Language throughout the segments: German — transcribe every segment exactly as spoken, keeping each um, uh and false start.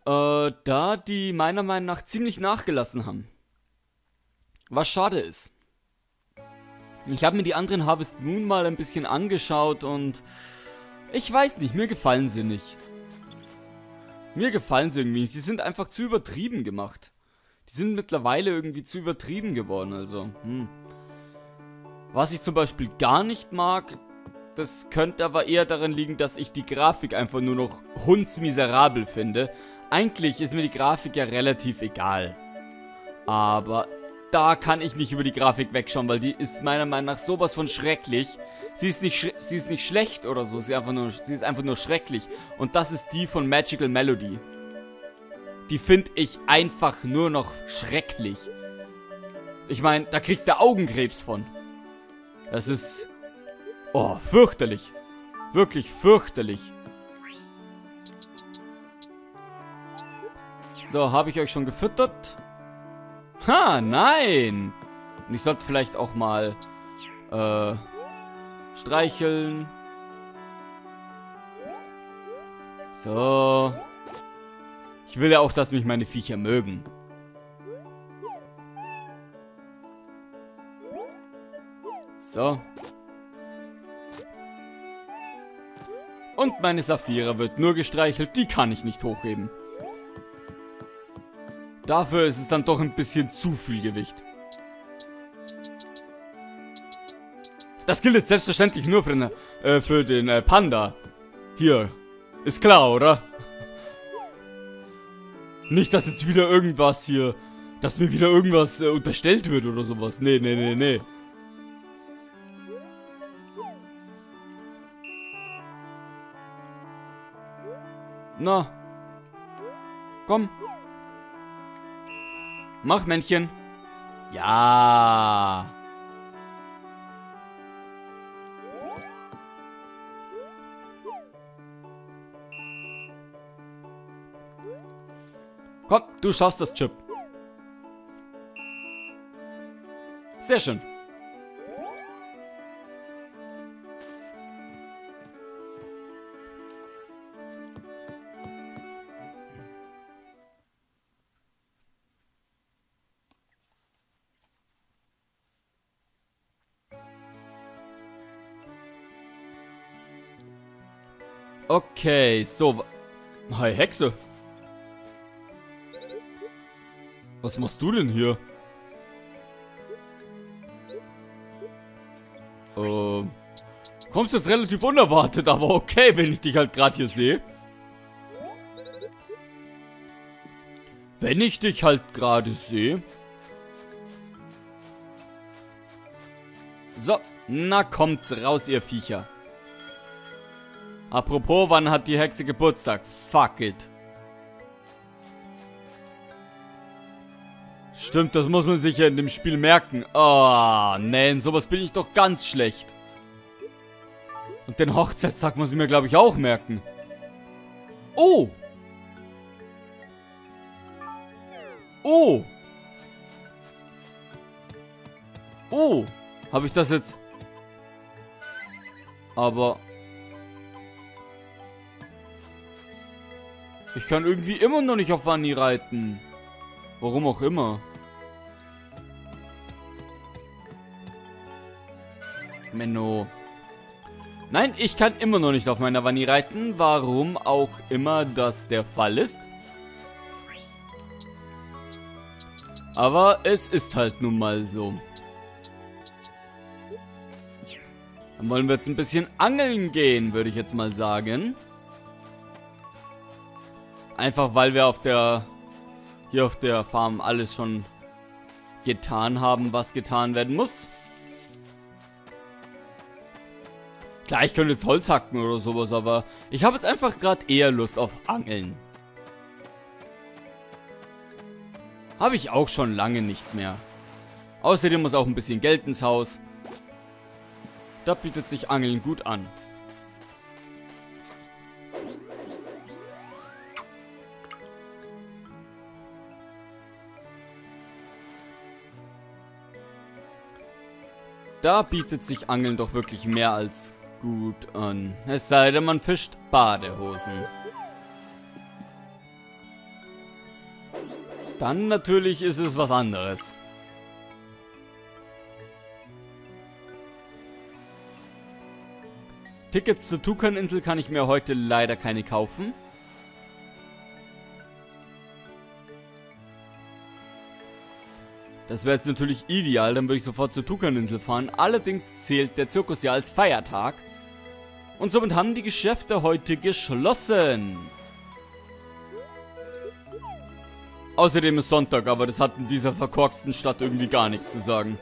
Äh, da die meiner Meinung nach ziemlich nachgelassen haben. Was schade ist. Ich habe mir die anderen Harvest Moon mal ein bisschen angeschaut und ich weiß nicht, mir gefallen sie nicht. Mir gefallen sie irgendwie nicht. Die sind einfach zu übertrieben gemacht. Die sind mittlerweile irgendwie zu übertrieben geworden, also, hm. Was ich zum Beispiel gar nicht mag, das könnte aber eher daran liegen, dass ich die Grafik einfach nur noch hundsmiserabel finde. Eigentlich ist mir die Grafik ja relativ egal. Aber da kann ich nicht über die Grafik wegschauen, weil die ist meiner Meinung nach sowas von schrecklich. Sie ist nicht, sie ist nicht schlecht oder so, sie ist, einfach nur, sie ist einfach nur schrecklich. Und das ist die von Magical Melody. Die finde ich einfach nur noch schrecklich. Ich meine, da kriegst du Augenkrebs von. Das ist... Oh, fürchterlich. Wirklich fürchterlich. So, habe ich euch schon gefüttert? Ha, nein. Und ich sollte vielleicht auch mal äh, streicheln. So. Ich will ja auch, dass mich meine Viecher mögen. So. Und meine Saphira wird nur gestreichelt, die kann ich nicht hochheben. Dafür ist es dann doch ein bisschen zu viel Gewicht. Das gilt jetzt selbstverständlich nur für den, äh, für den äh, Panda. Hier. Ist klar, oder? Nicht, dass jetzt wieder irgendwas hier... Dass mir wieder irgendwas äh, unterstellt wird oder sowas. Nee, nee, nee, nee. Na. Komm. Mach, Männchen. Ja. Komm, du schaffst das, Chip. Sehr schön. Okay, so. Hi, Hexe. Was machst du denn hier? Ähm. Kommst jetzt relativ unerwartet, aber okay, wenn ich dich halt gerade hier sehe. Wenn ich dich halt gerade sehe. So, na kommt's raus, ihr Viecher. Apropos, wann hat die Hexe Geburtstag? Fuck it. Stimmt, das muss man sich ja in dem Spiel merken. Oh, nee, in sowas bin ich doch ganz schlecht. Und den Hochzeitstag muss ich mir, glaube ich, auch merken. Oh! Oh! Oh! Habe ich das jetzt... Aber... Ich kann irgendwie immer noch nicht auf Vanni reiten. Warum auch immer. Menno. Nein, ich kann immer noch nicht auf meiner Vanni reiten. Warum auch immer das der Fall ist. Aber es ist halt nun mal so. Dann wollen wir jetzt ein bisschen angeln gehen, würde ich jetzt mal sagen. Einfach weil wir auf der... hier auf der Farm alles schon getan haben, was getan werden muss. Klar, ich könnte jetzt Holz hacken oder sowas, aber ich habe jetzt einfach gerade eher Lust auf Angeln. Habe ich auch schon lange nicht mehr. Außerdem muss auch ein bisschen Geld ins Haus. Da bietet sich Angeln gut an. Da bietet sich Angeln doch wirklich mehr als gut an. Es sei denn, man fischt Badehosen. dann natürlich ist es was anderes. Tickets zur Tukaninsel kann ich mir heute leider keine kaufen. Das wäre jetzt natürlich ideal, dann würde ich sofort zur Tukaninsel fahren. Allerdings zählt der Zirkus ja als Feiertag. Und somit haben die Geschäfte heute geschlossen. Außerdem ist Sonntag, aber das hat in dieser verkorksten Stadt irgendwie gar nichts zu sagen.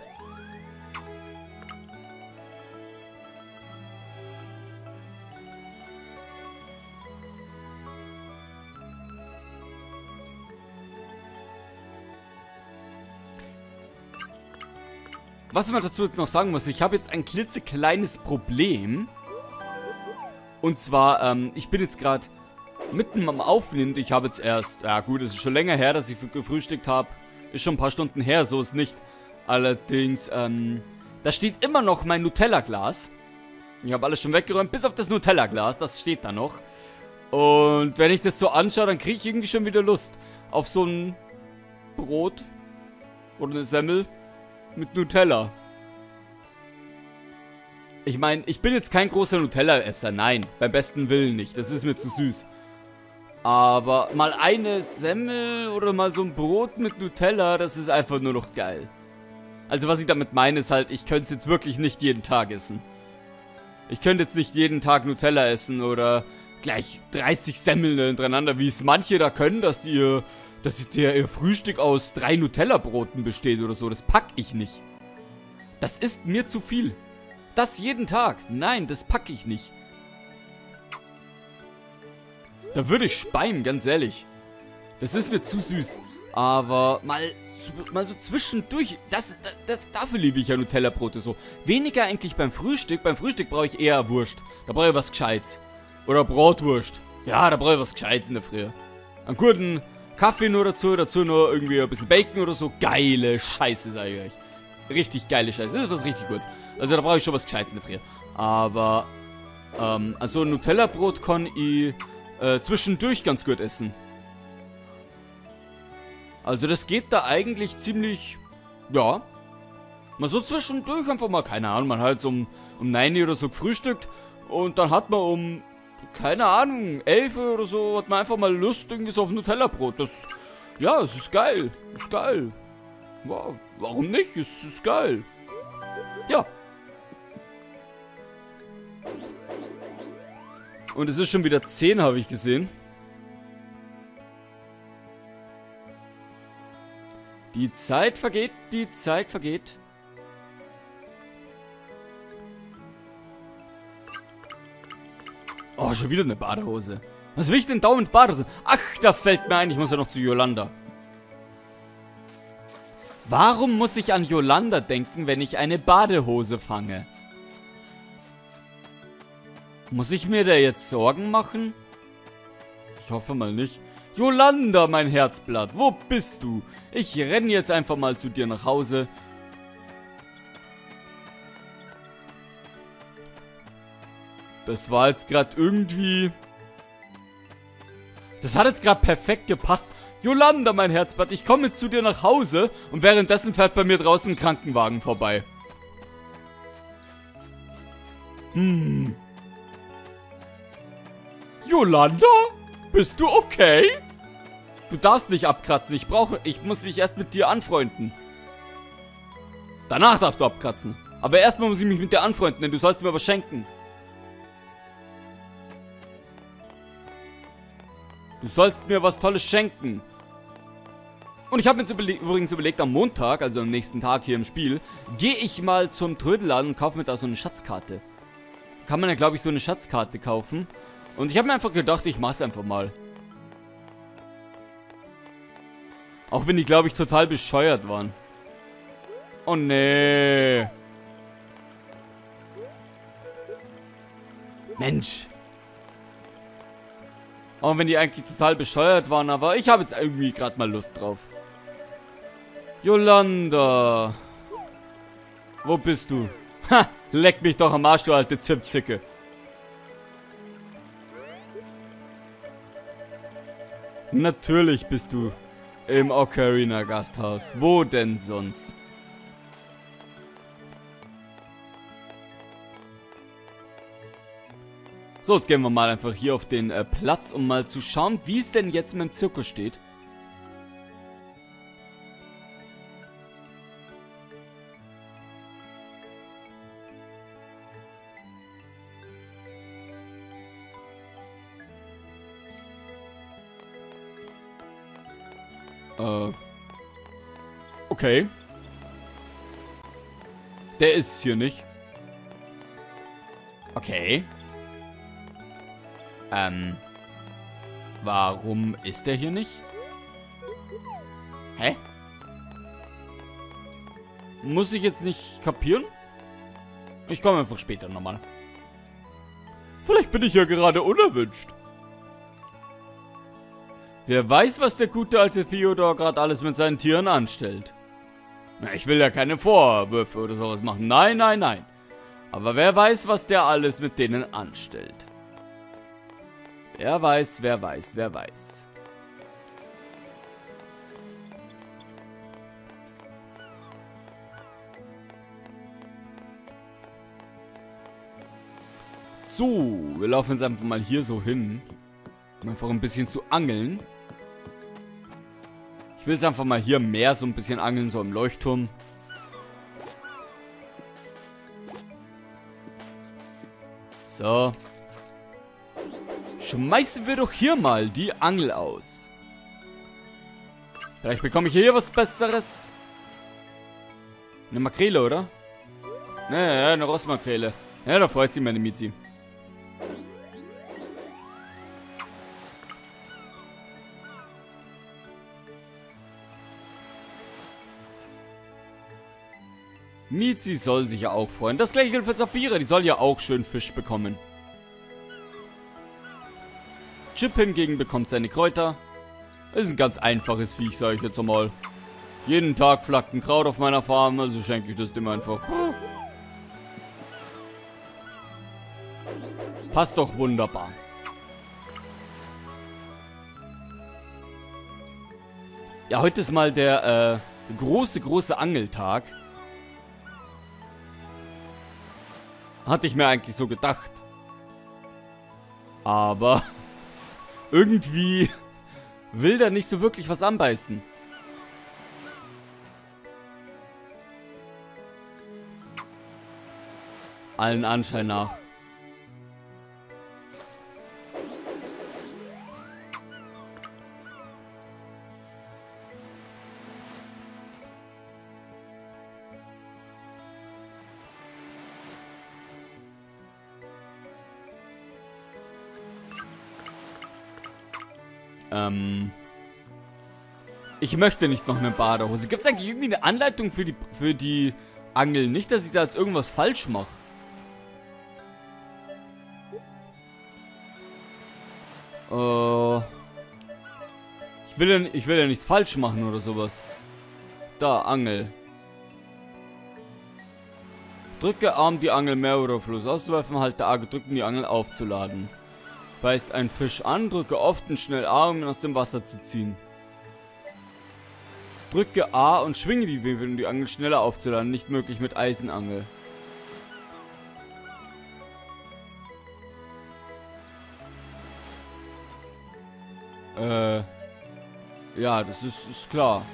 Was man dazu jetzt noch sagen muss, ich habe jetzt ein klitzekleines Problem. Und zwar, ähm, ich bin jetzt gerade mitten am Aufnehmen. Ich habe jetzt erst, ja gut, es ist schon länger her, dass ich gefrühstückt habe. Ist schon ein paar Stunden her, so ist nicht. Allerdings, ähm, da steht immer noch mein Nutella-Glas. Ich habe alles schon weggeräumt, bis auf das Nutella-Glas, das steht da noch. Und wenn ich das so anschaue, dann kriege ich irgendwie schon wieder Lust auf so ein Brot oder eine Semmel mit Nutella. Ich meine, ich bin jetzt kein großer Nutella-Esser, nein, beim besten Willen nicht, das ist mir zu süß. Aber mal eine Semmel oder mal so ein Brot mit Nutella, das ist einfach nur noch geil. Also was ich damit meine ist halt, ich könnte es jetzt wirklich nicht jeden Tag essen. Ich könnte jetzt nicht jeden Tag Nutella essen oder gleich dreißig Semmeln hintereinander, wie es manche da können, dass die ihr, dass der ihr Frühstück aus drei Nutella-Broten besteht oder so. Das pack ich nicht. Das ist mir zu viel. Das jeden Tag. Nein, das pack ich nicht. Da würde ich speien, ganz ehrlich. Das ist mir zu süß. Aber mal, mal so zwischendurch, das, das, das, dafür liebe ich ja Nutella-Brote so. Weniger eigentlich beim Frühstück. Beim Frühstück brauche ich eher Wurst. Da brauche ich was Gescheites. Oder Bratwurst. Ja, da brauche ich was Gescheites in der Früh. Einen guten Kaffee nur dazu, dazu nur irgendwie ein bisschen Bacon oder so. Geile Scheiße, sage ich euch. Richtig geile Scheiße. Das ist was richtig Gutes. Also da brauche ich schon was Gescheites in der Früh. Aber, ähm, also ein Nutella-Brot kann ich äh, zwischendurch ganz gut essen. Also das geht da eigentlich ziemlich, ja, mal so zwischendurch einfach mal, keine Ahnung, man halt so um, um neun Uhr oder so gefrühstückt und dann hat man um, keine Ahnung, elf Uhr oder so, hat man einfach mal Lust irgendwie so auf Nutella-Brot. Das, ja, es ist geil, ist geil. Wow, warum nicht? Es ist geil. Ja. Und es ist schon wieder zehn, habe ich gesehen. Die Zeit vergeht, die Zeit vergeht. Oh, schon wieder eine Badehose. Was will ich denn dauernd Badehose? Ach, da fällt mir ein, ich muss ja noch zu Yolanda. Warum muss ich an Yolanda denken, wenn ich eine Badehose fange? Muss ich mir da jetzt Sorgen machen? Ich hoffe mal nicht. Yolanda, mein Herzblatt, wo bist du? Ich renne jetzt einfach mal zu dir nach Hause. Das war jetzt gerade irgendwie... Das hat jetzt gerade perfekt gepasst. Yolanda, mein Herzblatt, ich komme jetzt zu dir nach Hause und währenddessen fährt bei mir draußen ein Krankenwagen vorbei. Hm. Yolanda? Bist du okay? Du darfst nicht abkratzen. Ich brauche, ich muss mich erst mit dir anfreunden. Danach darfst du abkratzen. Aber erstmal muss ich mich mit dir anfreunden, denn du sollst mir was schenken. Du sollst mir was Tolles schenken. Und ich habe mir jetzt überle- übrigens überlegt, am Montag, also am nächsten Tag hier im Spiel, gehe ich mal zum Trödelladen und kaufe mir da so eine Schatzkarte. Kann man ja, glaube ich, so eine Schatzkarte kaufen. Und ich habe mir einfach gedacht, ich mach's einfach mal. Auch wenn die, glaube ich, total bescheuert waren. Oh, nee. Mensch. Auch wenn die eigentlich total bescheuert waren, aber ich habe jetzt irgendwie gerade mal Lust drauf. Yolanda. Wo bist du? Ha, leck mich doch am Arsch, du alte Zimtzicke. Natürlich bist du Im Ocarina Gasthaus. Wo denn sonst? So, jetzt gehen wir mal einfach hier auf den äh, Platz, um mal zu schauen, wie es denn jetzt mit dem Zirkus steht. Äh. Okay. Der ist hier nicht. Okay. Ähm. Warum ist der hier nicht? Hä? Muss ich jetzt nicht kapieren? Ich komme einfach später nochmal. Vielleicht bin ich ja gerade unerwünscht. Wer weiß, was der gute alte Theodor gerade alles mit seinen Tieren anstellt. Na, ich will ja keine Vorwürfe oder sowas machen. Nein, nein, nein. Aber wer weiß, was der alles mit denen anstellt. Wer weiß, wer weiß, wer weiß. So, wir laufen jetzt einfach mal hier so hin. Um einfach ein bisschen zu angeln. Ich will jetzt einfach mal hier mehr so ein bisschen angeln, so im Leuchtturm. So. Schmeißen wir doch hier mal die Angel aus. Vielleicht bekomme ich hier was Besseres. Eine Makrele, oder? Ne, eine Rossmakrele. Ja, da freut sich meine Mizi. Mizi soll sich ja auch freuen. Das gleiche gilt für Saphira. Die soll ja auch schön Fisch bekommen. Chip hingegen bekommt seine Kräuter. Ist ein ganz einfaches Viech, sage ich jetzt einmal. Jeden Tag flackt ein Kraut auf meiner Farm, also schenke ich das dem einfach. Passt doch wunderbar. Ja, heute ist mal der äh, große, große Angeltag. Hatte ich mir eigentlich so gedacht. Aber irgendwie will der nicht so wirklich was anbeißen. Allen Anschein nach. Ähm. Ich möchte nicht noch eine Badehose. Gibt es eigentlich irgendwie eine Anleitung für die, für die Angel? Nicht, dass ich da jetzt irgendwas falsch mache. Äh. Ich will, ja, ich will ja nichts falsch machen oder sowas. Da, Angel. Drücke A, um die Angel mehr oder Fluss auszuwerfen, halte A gedrückt, um die Angel aufzuladen. Beißt ein Fisch an, drücke oft und schnell A, um ihn aus dem Wasser zu ziehen. Drücke A und schwinge die Wirbel, um die Angel schneller aufzuladen. Nicht möglich mit Eisenangel. Äh. Ja, das ist, ist klar.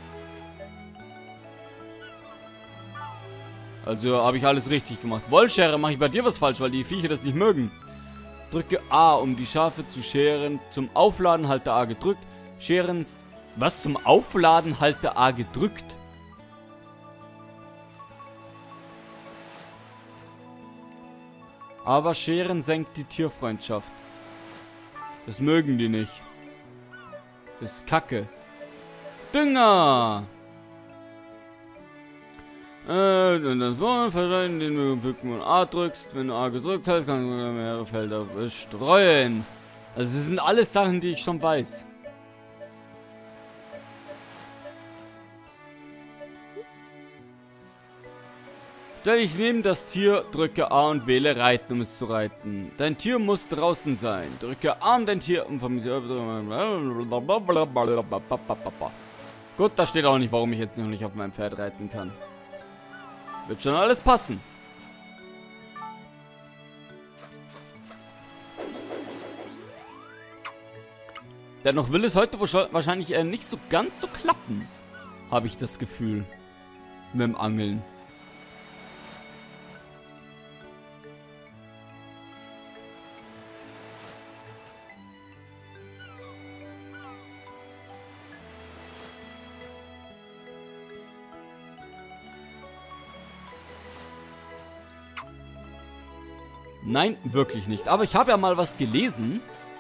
Also habe ich alles richtig gemacht. Wollschere, mache ich bei dir was falsch, weil die Viecher das nicht mögen. Drücke A, um die Schafe zu scheren. Zum Aufladen halte A gedrückt. Scheren... Was? Zum Aufladen halte A gedrückt? Aber Scheren senkt die Tierfreundschaft. Das mögen die nicht. Das ist Kacke. Dünger! Äh, und das Bohren verleihen, den du mit A drückst. Wenn du A gedrückt hast, kannst du mehrere Felder bestreuen. Also, das sind alles Sachen, die ich schon weiß. Stell dich neben das Tier, drücke A und wähle Reiten, um es zu reiten. Dein Tier muss draußen sein. Drücke A, um dein Tier... Um Gut, da steht auch nicht, warum ich jetzt noch nicht auf meinem Pferd reiten kann. Wird schon alles passen. Dennoch will es heute wahrscheinlich äh, nicht so ganz so klappen. Habe ich das Gefühl. Mit dem Angeln. Nein, wirklich nicht. Aber ich habe ja mal was gelesen.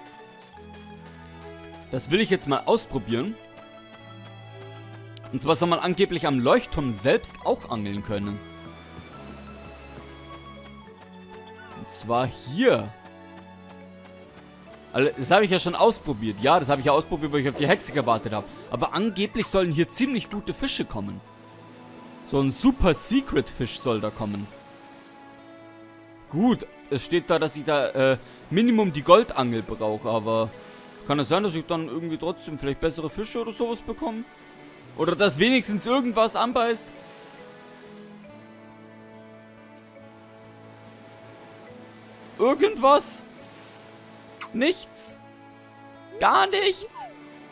Das will ich jetzt mal ausprobieren. Und zwar soll man angeblich am Leuchtturm selbst auch angeln können. Und zwar hier. Also, das habe ich ja schon ausprobiert. Ja, das habe ich ja ausprobiert, weil ich auf die Hexe gewartet habe. Aber angeblich sollen hier ziemlich gute Fische kommen. So ein Super Secret Fisch soll da kommen. Gut, es steht da, dass ich da äh, Minimum die Goldangel brauche, aber kann es sein, dass ich dann irgendwie trotzdem vielleicht bessere Fische oder sowas bekomme? Oder dass wenigstens irgendwas anbeißt? Irgendwas? Nichts? Gar nichts?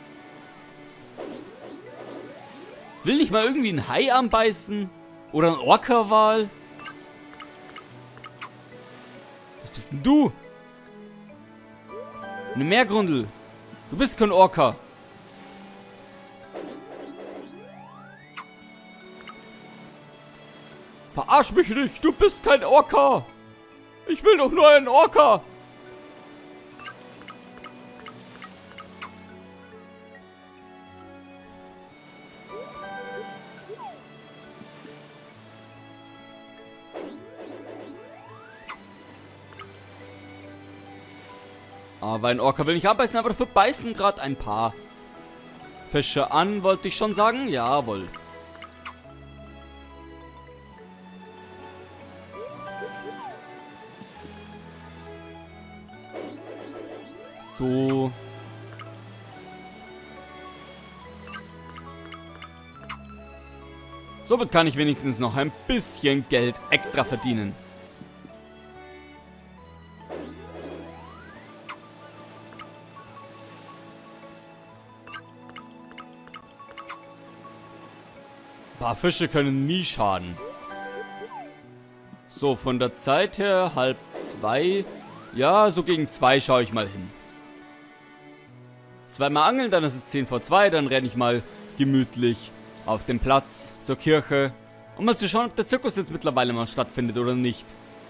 Will nicht mal irgendwie ein Hai anbeißen? Oder ein Orca-Wal? Was bist denn du? Eine Meergrundel. Du bist kein Orca. Verarsch mich nicht, du bist kein Orca. Ich will doch nur einen Orca. Aber ein Orca will nicht abbeißen, aber dafür beißen gerade ein paar Fische an, wollte ich schon sagen. Jawohl. So. Somit kann ich wenigstens noch ein bisschen Geld extra verdienen. Ein paar Fische können nie schaden. So, von der Zeit her halb zwei. Ja, so gegen zwei schaue ich mal hin. Zweimal angeln, dann ist es zehn vor zwei. Dann renne ich mal gemütlich auf den Platz zur Kirche. Um mal zu schauen, ob der Zirkus jetzt mittlerweile mal stattfindet oder nicht.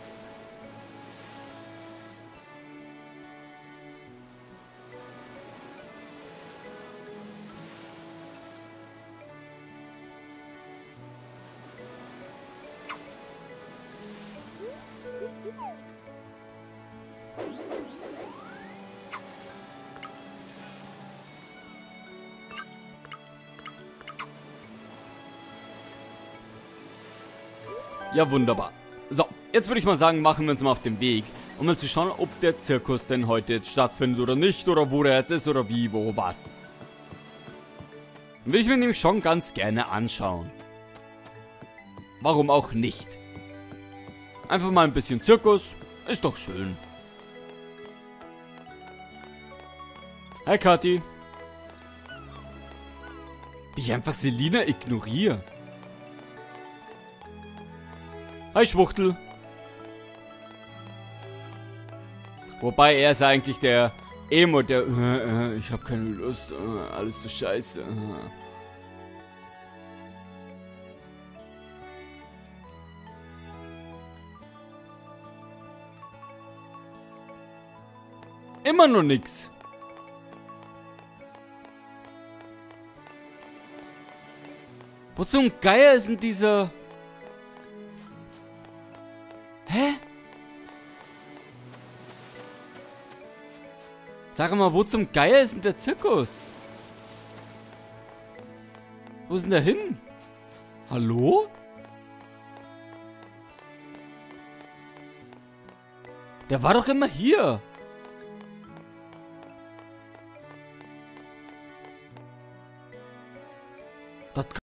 Ja, wunderbar. So, jetzt würde ich mal sagen, machen wir uns mal auf den Weg, um mal zu schauen, ob der Zirkus denn heute jetzt stattfindet oder nicht, oder wo der jetzt ist, oder wie, wo, was. Will ich mir nämlich schon ganz gerne anschauen. Warum auch nicht? Einfach mal ein bisschen Zirkus, ist doch schön. Hi, Kathi. Wie ich einfach Selina ignoriere. Hi, Schwuchtel. Wobei er ist eigentlich der Emo, der äh, äh, ich habe keine Lust, äh, alles so scheiße. Äh. Immer noch nix. Wo zum Geier ist denn dieser... Hä? Sag mal, wo zum Geier ist denn der Zirkus? Wo ist denn der hin? Hallo? Der war doch immer hier. Das